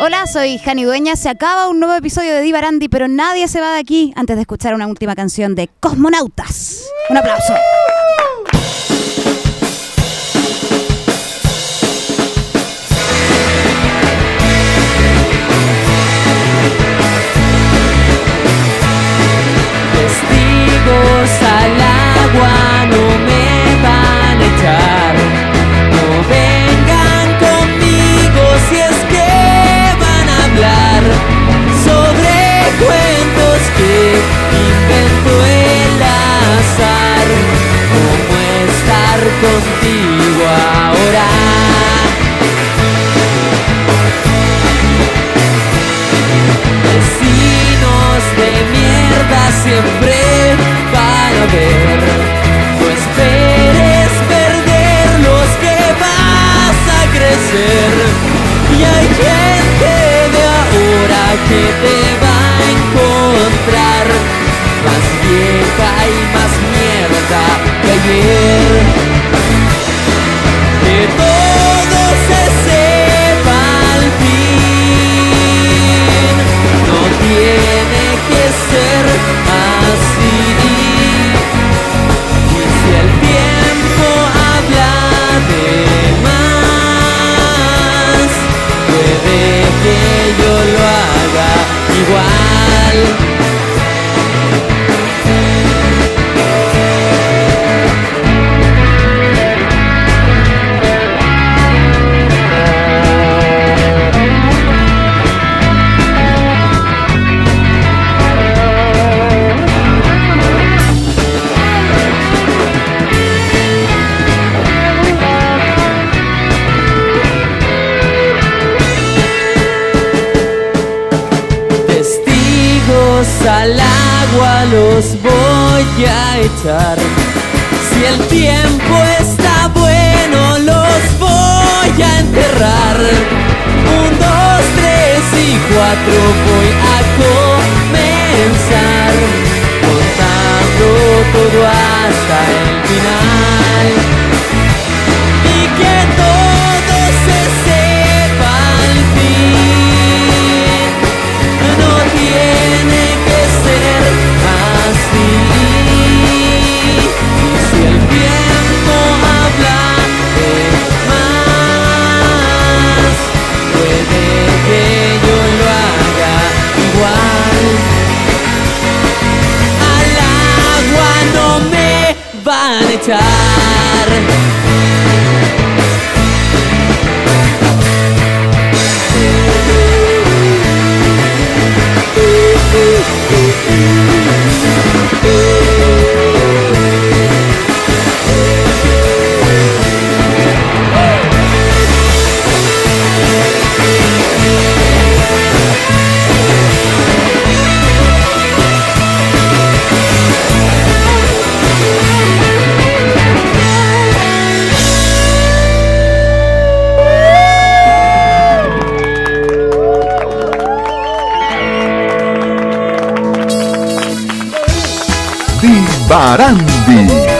Hola, soy Jani Dueña. Se acaba un nuevo episodio de Divarandi, pero nadie se va de aquí antes de escuchar una última canción de Cosmonautas. Un aplauso. Testigos al agua no me van a echar. No vengan conmigo si es que van a hablar sobre cuentos que inventó el azar. ¿Cómo estar contigo ahora? Vecinos de mierda siempre van a ver. No esperes perder los que vas a crecer. Y hay gente de ahora que te va a encontrar más vieja y más mierda que ayer. Que todo se sepa al fin. No tiene que ser así. Y si el tiempo habla de más, puede que yo lo haga igual. Al agua los voy a echar. Si el tiempo está bueno, los voy a enterrar. 1, 2, 3 y 4 voy a comenzar, contando todo hasta el final. Y que todo se sepa al fin. No tiene que ser así. Y si el tiempo habla de más, puede que yo lo haga igual. Al agua no me van a echar. Divarandi.